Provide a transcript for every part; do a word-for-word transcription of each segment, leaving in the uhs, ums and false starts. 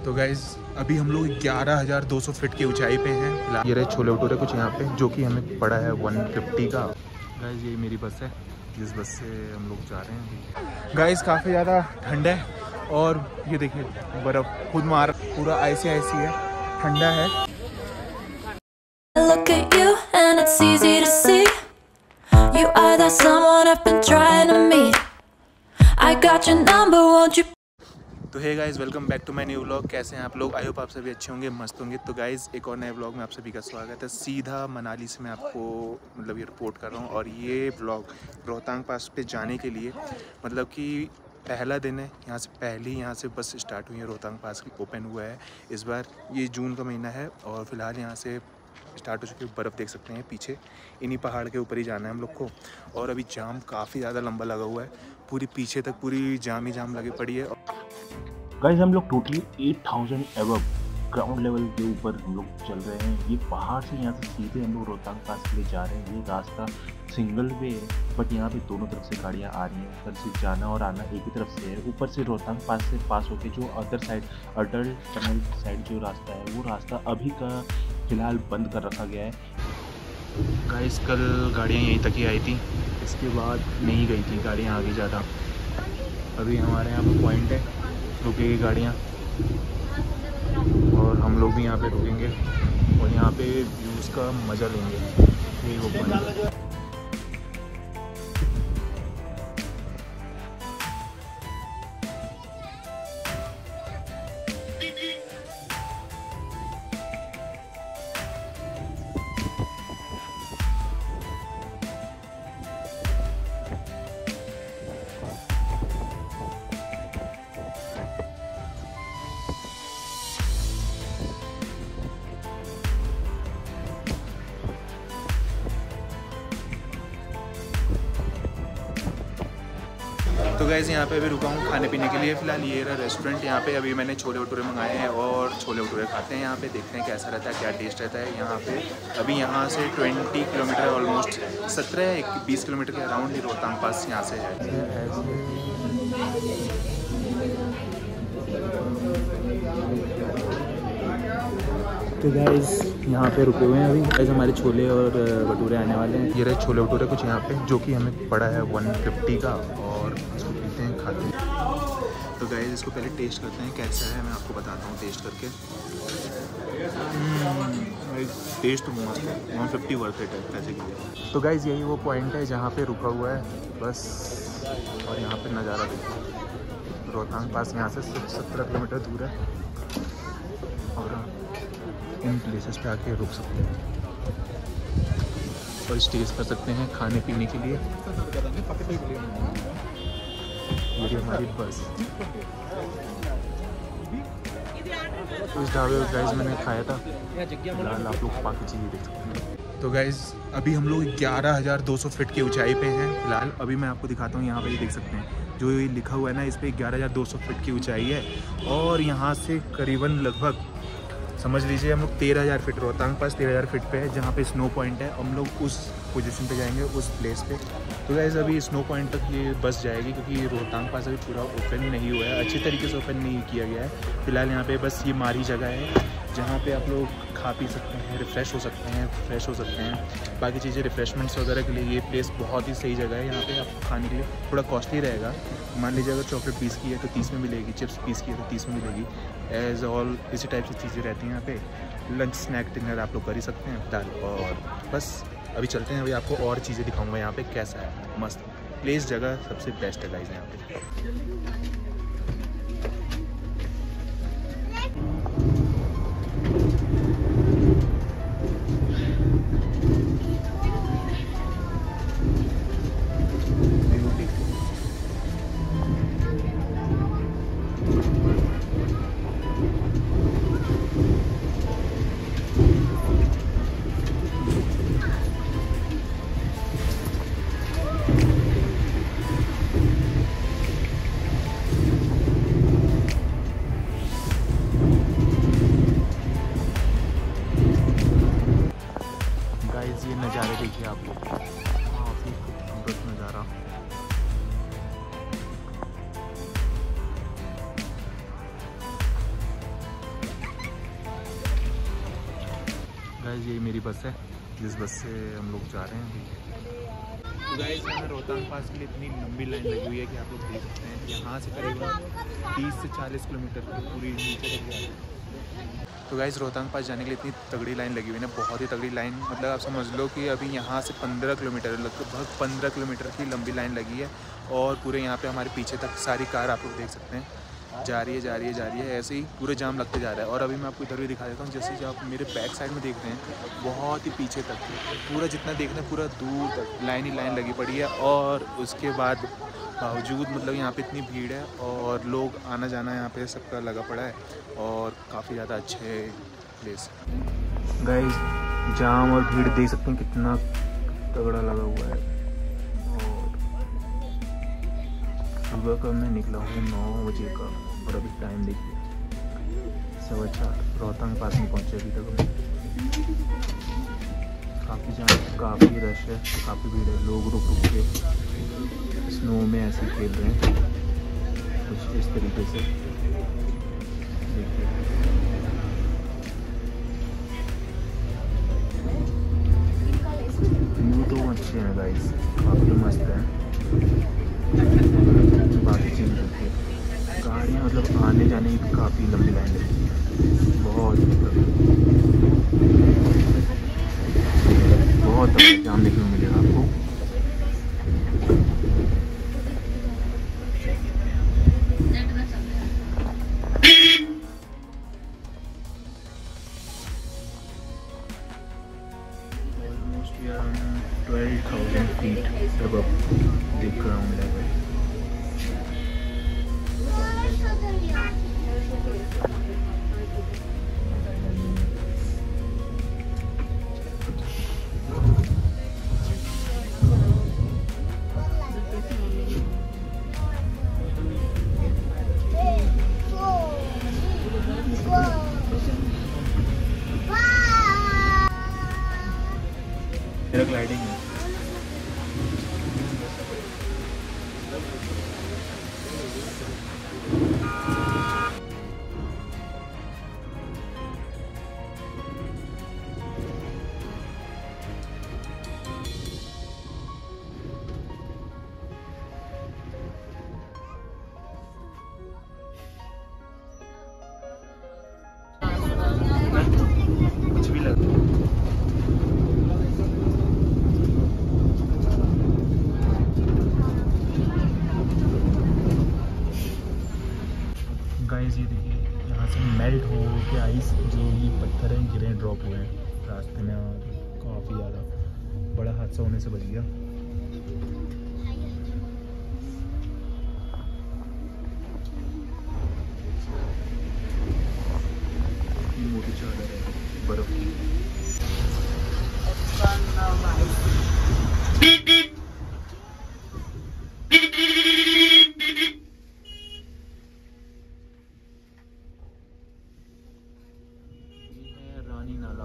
तो गाइज अभी हम लोग ग्यारह हज़ार दो सौ फीट की ऊंचाई पे हैं। ये रहे छोले भटूरे कुछ यहाँ पे, जो कि हमें पड़ा है वन फिफ्टी का। गाइज यही मेरी बस है, जिस बस से हम लोग जा रहे हैं। गाइज काफ़ी ज़्यादा ठंड है और ये देखिए बर्फ़ खुद मार पूरा ऐसी ऐसी है, ठंडा है। Look at you and it's easy to see you are that someone I've been trying to meet. I got your number, won't you? तो hey guys welcome back to my new vlog. कैसे हैं आप लोग? I hope आप सभी अच्छे होंगे, मस्त होंगे। तो गाइज़ एक और नए व्लॉग में आप सभी का स्वागत है। सीधा मनाली से मैं आपको मतलब ये रिपोर्ट कर रहा हूँ और ये व्लॉग रोहतांग पास पे जाने के लिए मतलब कि पहला दिन है। यहाँ से पहली यहाँ से बस स्टार्ट हुई है, रोहतांग पास ओपन हुआ है इस बार। ये जून का महीना है और फिलहाल यहाँ से स्टार्ट हो चुकी है। बर्फ़ देख सकते हैं पीछे, इन्हीं पहाड़ के ऊपर ही जाना है हम लोग को। और अभी जाम काफ़ी ज़्यादा लंबा लगा हुआ है, पूरी पीछे तक पूरी जाम ही जाम लगी पड़ी है। गाइस हम लोग totally eight thousand above ground level के ऊपर हम लोग चल रहे हैं। ये पहाड़ से यहाँ से सीधे हम लोग रोहतांग पास के लिए जा रहे हैं। ये रास्ता सिंगल वे है बट यहाँ पे दोनों तरफ से गाड़ियाँ आ रही हैं। उधर से जाना और आना एक ही तरफ से है। ऊपर से रोहतांग पास से पास होके जो other side Atal tunnel side जो रास्ता है वो रास्ता अभी का फिलहाल बंद कर रखा गया है। गाइस कल गाड़ियाँ यहीं तक ही आई थी, इसके बाद नहीं गई थी गाड़ियाँ आगे ज़्यादा। अभी हमारे यहाँ पर पॉइंट है, रुकेगी गाड़ियाँ और हम लोग भी यहाँ पे रुकेंगे और यहाँ पे व्यूज़ का मज़ा लेंगे। यही वो पॉइंट है। तो गाइज़ यहाँ पे अभी रुका हूँ खाने पीने के लिए। फ़िलहाल ये रहा रेस्टोरेंट। यहाँ पे अभी मैंने छोले भटूरे मंगाए हैं और छोले भटूरे खाते हैं यहाँ पे, देखते हैं कैसा रहता है, क्या टेस्ट रहता है यहाँ पे। अभी यहाँ से ट्वेंटी किलोमीटर ऑलमोस्ट सत्रह एक बीस किलोमीटर के अराउंड ही रोहतांग पास यहाँ से है। तो गाइज़ यहाँ पे रुके हुए हैं अभी। गाइज़ हमारे छोले और भटूरे आने वाले हैं। ये रहे छोले भटूरे कुछ यहाँ पे, जो कि हमें पड़ा है वन फिफ्टी का और इसको पीते हैं, खाते हैं। तो गाइज़ इसको पहले टेस्ट करते हैं कैसा है, मैं आपको बताता हूँ टेस्ट करके। टेस्ट तो मस्त है, वन फिफ्टी वर्थ इट है पैसे के लिए। तो गाइज़ यही वो पॉइंट है जहाँ पे रुका हुआ है बस। और यहाँ पे नज़ारा देखिए, रोहतांग पास यहाँ से सत्रह किलोमीटर दूर है और इन प्लेसेस पे आके रुक सकते हैं और स्टेज कर सकते हैं खाने पीने के लिए। ये हमारी बस। इस ढाबे पर गाइज मैंने खाया था, फिलहाल आप लोग बाकी चीज़ें देख सकते हैं। तो गाइज अभी हम लोग ग्यारह हज़ार दो सौ फीट की ऊंचाई पे हैं फिलहाल। अभी मैं आपको दिखाता हूँ, यहाँ पे ये देख सकते हैं जो ये लिखा हुआ है ना, इस पर ग्यारह हज़ार दो सौ फीट की ऊंचाई है। और यहाँ से करीबन लगभग समझ लीजिए हम लोग तेरह हज़ार फीट, रोहतांग पास तेरह हज़ार फीट पे है जहाँ पे स्नो पॉइंट है। हम लोग उस पोजीशन पे जाएंगे, उस प्लेस पे। तो गाइस अभी स्नो पॉइंट तक ये बस जाएगी क्योंकि रोहतांग पास अभी पूरा ओपन नहीं हुआ है, अच्छी तरीके से ओपन नहीं किया गया है। फिलहाल यहाँ पे बस ये मारी जगह है जहाँ पे आप लोग खा पी सकते हैं, रिफ़्रेश हो सकते हैं, फ्रेश हो सकते हैं। बाकी चीज़ें रिफ़्रेशमेंट्स वगैरह के लिए ये प्लेस बहुत ही सही जगह है। यहाँ पे आपको खाने के लिए थोड़ा कॉस्टली रहेगा। मान लीजिए अगर चॉकलेट पीस की है तो तीस में मिलेगी, चिप्स पीस की है तो तीस में मिलेगी। एज ऑल इसी टाइप की चीज़ें रहती हैं यहाँ पे। लंच स्नैक डिनर आप लोग कर ही सकते हैं फिलहाल। और बस अभी चलते हैं, अभी आपको और चीज़ें दिखाऊँगा यहाँ पे कैसा है। मस्त प्लेस, जगह सबसे बेस्ट है गाइस यहाँ पे। गाइस ये मेरी बस है जिस बस से हम लोग जा रहे हैं। तो गाइस यहाँ रोहतांग पास के लिए इतनी लंबी लाइन लगी हुई है कि आप लोग देख सकते हैं यहाँ से करीबन तीस से चालीस किलोमीटर पूरी नीचे लग जाए। तो गाइस रोहतांग पास जाने के लिए इतनी तगड़ी लाइन लगी हुई है ना, बहुत ही तगड़ी लाइन। मतलब आप समझ लो कि अभी यहाँ से पंद्रह किलोमीटर लगभग पंद्रह किलोमीटर की लंबी लाइन लगी है और पूरे यहाँ पे हमारे पीछे तक सारी कार आप लोग देख सकते हैं जा रही है जा रही है जा रही है ऐसे ही पूरे जाम लगते जा रहा है। और अभी मैं आपको इधर भी दिखा देता हूँ, जैसे जो आप मेरे बैक साइड में देख रहे हैं बहुत ही पीछे तक पूरा जितना देख रहे हैं पूरा दूर तक लाइन ही लाइन लगी पड़ी है। और उसके बाद बावजूद मतलब यहाँ पे इतनी भीड़ है और लोग आना जाना यहाँ पे सबका लगा पड़ा है और काफ़ी ज़्यादा अच्छे प्लेस। गाइस जाम और भीड़ देख सकते हैं कितना तगड़ा लगा हुआ है। और सुबह का मैं निकला हूँ नौ बजे का और अभी टाइम देखिए सवा चार। रोहतांग पास में पहुँचे अभी तक हम। काफ़ी जाम काफ़ी रश है, काफ़ी भीड़ है, लोग रुक रुक के स्नो में ऐसे खेल रहे हैं कुछ इस तरीके से। देखिए व्यू तो अच्छे हैं गाइस, काफ़ी मस्त है। बाकी चीज़ देखिए गाड़ियाँ मतलब आने जाने की काफ़ी लंबी लाइन है, बहुत बहुत तगड़ा जाम देखने को मिलेगा आपको। twelve thousand feet above the ground level. Paragliding है। कुछ भी लगा गाइस, ये देखिए यहाँ से मेल्ट हो के आइस जो ये पत्थर हैं गिरे ड्रॉप हुए हैं रास्ते में और काफ़ी ज़्यादा बड़ा हादसा होने से बच गया। मोटी चादर है बर्फ की। रानी नाला।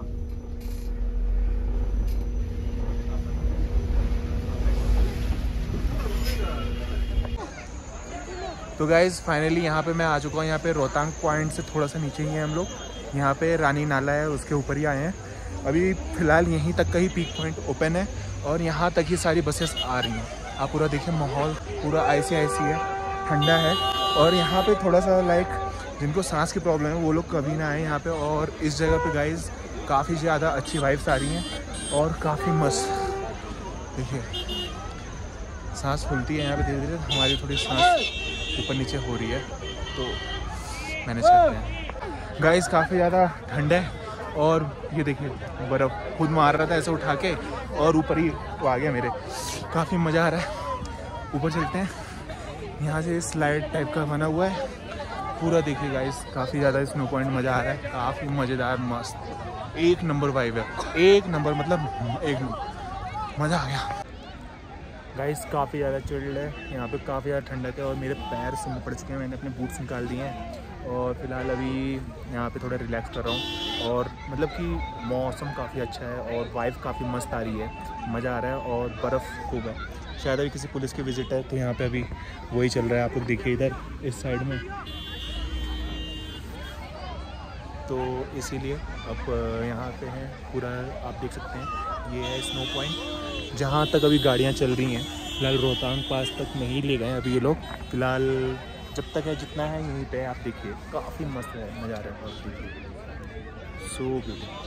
तो गाइज फाइनली यहाँ पे मैं आ चुका हूँ। यहाँ पे रोहतांग पॉइंट से थोड़ा सा नीचे ही है हम लोग। यहाँ पे रानी नाला है उसके ऊपर ही आए हैं। अभी फ़िलहाल यहीं तक का ही पीक पॉइंट ओपन है और यहाँ तक ही सारी बसेस आ रही हैं। आप पूरा देखिए माहौल पूरा ऐसे ऐसी है, ठंडा है। और यहाँ पे थोड़ा सा लाइक जिनको सांस की प्रॉब्लम है वो लोग कभी ना आए यहाँ पे। और इस जगह पे गाइज काफ़ी ज़्यादा अच्छी वाइब्स आ रही हैं और काफ़ी मस्त। देखिए सांस फूलती है यहाँ पे धीरे धीरे, हमारी थोड़ी सांस ऊपर नीचे हो रही है तो मैनेज करते हैं। गाइस काफ़ी ज़्यादा ठंड है और ये देखिए बर्फ़ खुद मार रहा था ऐसे उठा के और ऊपर ही वो आ गया मेरे। काफ़ी मज़ा आ रहा है। ऊपर चलते हैं, यहाँ से स्लाइड टाइप का बना हुआ है पूरा। देखिए गाइस काफ़ी ज़्यादा स्नो पॉइंट मज़ा आ रहा है, काफ़ी मज़ेदार मस्त एक नंबर वाइब है, एक नंबर मतलब एक नंबर मज़ा आ गया। गाइस काफ़ी ज़्यादा चिल्ड है यहाँ पे, काफ़ी ज़्यादा ठंडक है और मेरे पैर से पड़ चुके हैं। मैंने अपने बूट्स निकाल दिए हैं और फिलहाल अभी यहाँ पे थोड़ा रिलैक्स कर रहा हूँ। और मतलब कि मौसम काफ़ी अच्छा है और वाइब काफ़ी मस्त आ रही है, मज़ा आ रहा है और बर्फ़ खूब है। शायद अभी किसी पुलिस की विजिट है तो यहाँ पे अभी वही चल रहा है। आप लोग देखिए इधर इस साइड में तो इसीलिए अब यहाँ पे हैं पूरा आप देख सकते हैं, ये है स्नो पॉइंट जहाँ तक अभी गाड़ियाँ चल रही हैं। फिलहाल रोहतांग पास तक नहीं ले गए अभी ये लोग, फिलहाल जब तक है जितना है यहीं पे आप देखिए, काफ़ी मस्त है, मज़ा आ रहा है, देखिए सो ब्यूटीफुल।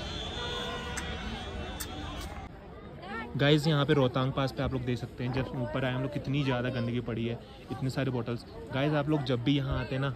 गाइज़ यहाँ पे रोहतांग पास पे आप लोग देख सकते हैं, जब ऊपर आए हम लोग कितनी ज़्यादा गंदगी पड़ी है, इतने सारे बॉटल्स। गाइज़ आप लोग जब भी यहाँ आते हैं ना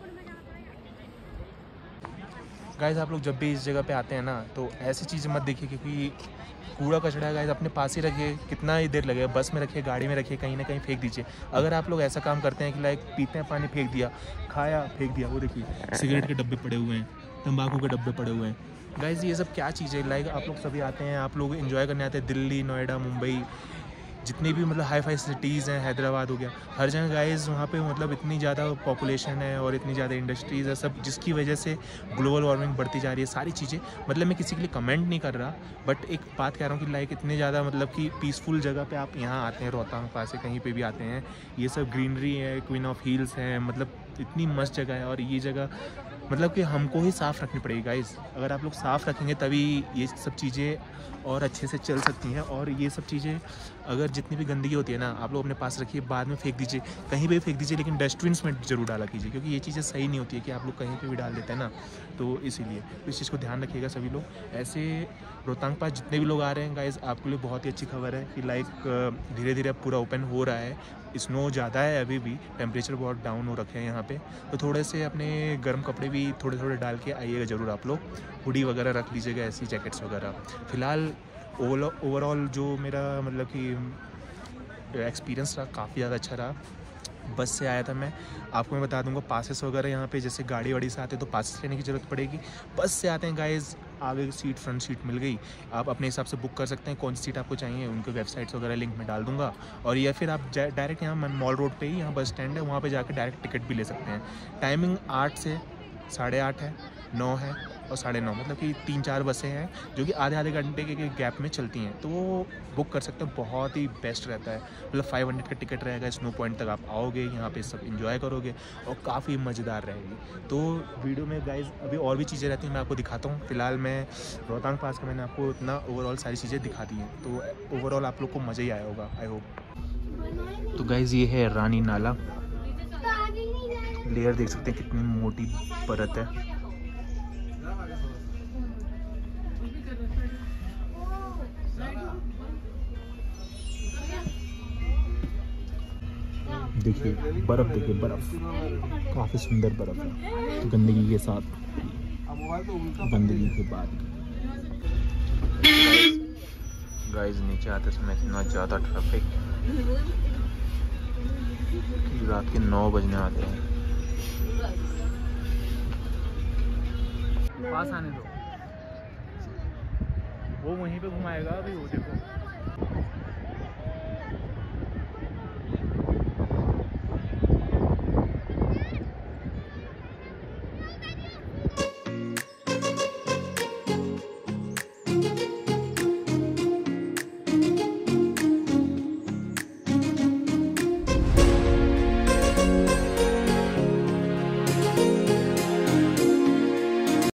गाइज़ आप लोग जब भी इस जगह पे आते हैं ना, तो ऐसी चीज़ें मत देखिए, क्योंकि कूड़ा कचरा गाइज़ अपने पास ही रखिए, कितना ही देर लगेगा, बस में रखिए, गाड़ी में रखिए, कहीं ना कहीं फेंक दीजिए। अगर आप लोग ऐसा काम करते हैं कि लाइक पीते हैं पानी फेंक दिया, खाया फेंक दिया, वो देखिए सिगरेट के डब्बे पड़े हुए हैं, तंबाकू के डब्बे पड़े हुए हैं। गाइज़ ये सब क्या चीज़ है? लाइक आप लोग सभी आते हैं, आप लोग एंजॉय करने आते हैं, दिल्ली, नोएडा, मुंबई, जितनी भी मतलब हाई फाई सिटीज़ हैं, हैदराबाद हो गया, हर जगह गाइज़ वहाँ पे मतलब इतनी ज़्यादा पॉपुलेशन है और इतनी ज़्यादा इंडस्ट्रीज़ है सब, जिसकी वजह से ग्लोबल वार्मिंग बढ़ती जा रही है, सारी चीज़ें। मतलब मैं किसी के लिए कमेंट नहीं कर रहा, बट एक बात कह रहा हूँ कि लाइक इतने ज़्यादा मतलब कि पीसफुल जगह पे आप यहाँ आते हैं, रोहतांग पास से कहीं पे भी आते हैं, ये सब ग्रीनरी है, क्वीन ऑफ हिल्स है, मतलब इतनी मस्त जगह है। और ये जगह मतलब कि हमको ही साफ़ रखनी पड़ेगी गाइज़, अगर आप लोग साफ़ रखेंगे तभी ये सब चीज़ें और अच्छे से चल सकती हैं। और ये सब चीज़ें अगर जितनी भी गंदगी होती है ना, आप लोग अपने पास रखिए, बाद में फेंक दीजिए, कहीं पे भी फेंक दीजिए, लेकिन डस्टबिन्स में ज़रूर डाला कीजिए, क्योंकि ये चीज़ें सही नहीं होती है कि आप लोग कहीं पे भी डाल देते हैं ना, तो इसीलिए इस चीज़ को ध्यान रखिएगा सभी लोग। ऐसे रोहतांग पास जितने भी लोग आ रहे हैं गाइज़, आपके लिए बहुत ही अच्छी खबर है कि लाइक धीरे धीरे अब पूरा ओपन हो रहा है, स्नो ज़्यादा है, अभी भी टेम्परेचर बहुत डाउन हो रखे हैं यहाँ पे, तो थोड़े से अपने गर्म कपड़े भी थोड़े थोड़े डाल के आइएगा ज़रूर आप लोग, हुडी वगैरह रख लीजिएगा, ऐसी जैकेट्स वगैरह। फ़िलहाल ओवरऑल जो मेरा मतलब कि एक्सपीरियंस रहा, काफ़ी ज़्यादा अच्छा रहा। बस से आया था मैं, आपको मैं बता दूंगा पासेस वगैरह यहाँ पे, जैसे गाड़ी वाड़ी से आते हैं तो पासेस लेने की ज़रूरत पड़ेगी। बस से आते हैं गाइज़, आगे सीट फ्रंट सीट मिल गई, आप अपने हिसाब से बुक कर सकते हैं, कौन सी सीट आपको चाहिए, उनके वेबसाइट्स वगैरह लिंक में डाल दूंगा। और या फिर आप डायरेक्ट यहाँ मॉल रोड पे ही यहाँ बस स्टैंड है, वहाँ पे जाकर डायरेक्ट टिकट भी ले सकते हैं। टाइमिंग आठ से साढ़े आठ है, नौ है और साढ़े नौ, मतलब कि तीन चार बसें हैं जो कि आधे आधे घंटे के गैप में चलती हैं, तो वो बुक कर सकते हैं, बहुत ही बेस्ट रहता है। मतलब फाइव हंड्रेड का टिकट रहेगा, स्नो पॉइंट तक आप आओगे, यहाँ पे सब एंजॉय करोगे और काफ़ी मज़ेदार रहेगी। तो वीडियो में गाइज़ अभी और भी चीज़ें रहती हैं, मैं आपको दिखाता हूँ। फिलहाल मैं रोहतांग पास का मैंने आपको इतना ओवरऑल सारी चीज़ें दिखा दी हैं, तो ओवरऑल आप लोग को मज़ा ही आया होगा, आई होप। तो गाइज़ ये है रानी नाला, लेयर देख सकते हैं कितनी मोटी परत है। देखिए बर्फ़, देखिए बर्फ़, काफ़ी सुंदर बर्फ़ है, तो गंदगी के साथ, गंदगी के बाद। गाइस नीचे आते समय इतना ज़्यादा ट्रैफिक, रात के नौ बजने आते हैं। पास आने दो, वो वहीं पे घुमाएगा अभी, वो देखो।